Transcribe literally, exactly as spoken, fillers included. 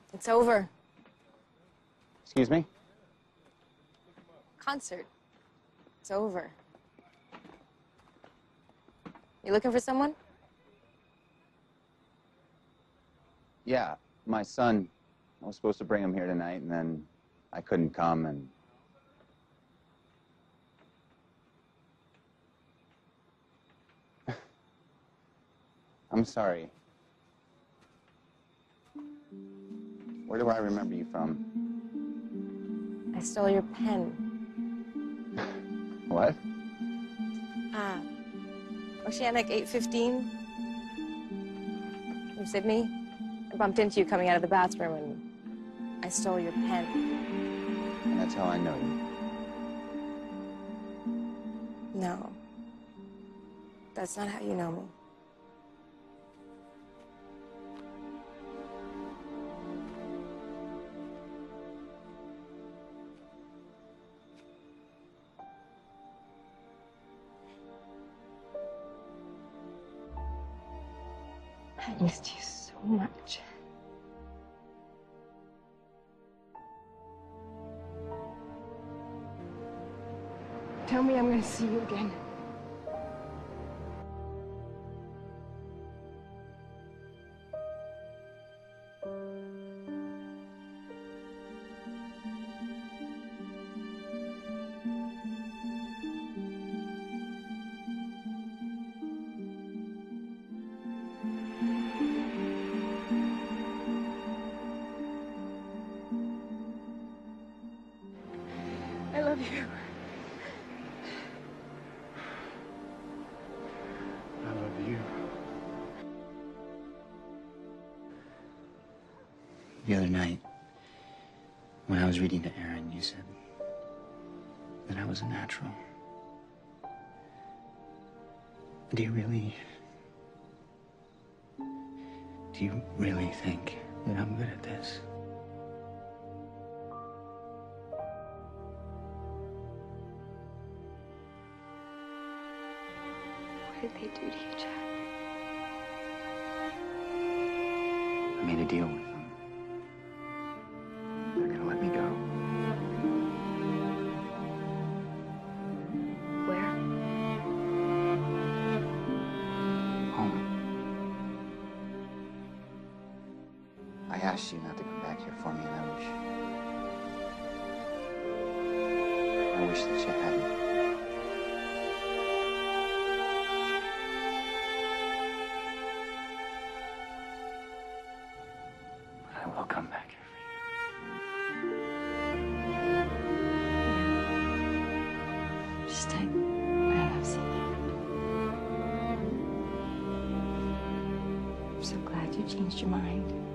It's over. Excuse me? Concert. It's over. You looking for someone? Yeah, my son. I was supposed to bring him here tonight, and then I couldn't come, and... I'm sorry. Where do I remember you from? I stole your pen. What? Ah. Oceanic eight fifteen. From Sydney. I bumped into you coming out of the bathroom, and I stole your pen. And that's how I know you. No. That's not how you know me. I missed you so much. Tell me I'm gonna see you again. I love you. I love you. The other night, when I was reading to Aaron, you said that I was a natural. Do you really... Do you really think that I'm good at this? What did they do to you, Jack? I made a deal with them. They're gonna let me go. Where? Home. I asked you not to come back here for me, and I wish... I wish that you hadn't. But I will come back here for you. Just type I love seeing you. I'm so glad you changed your mind.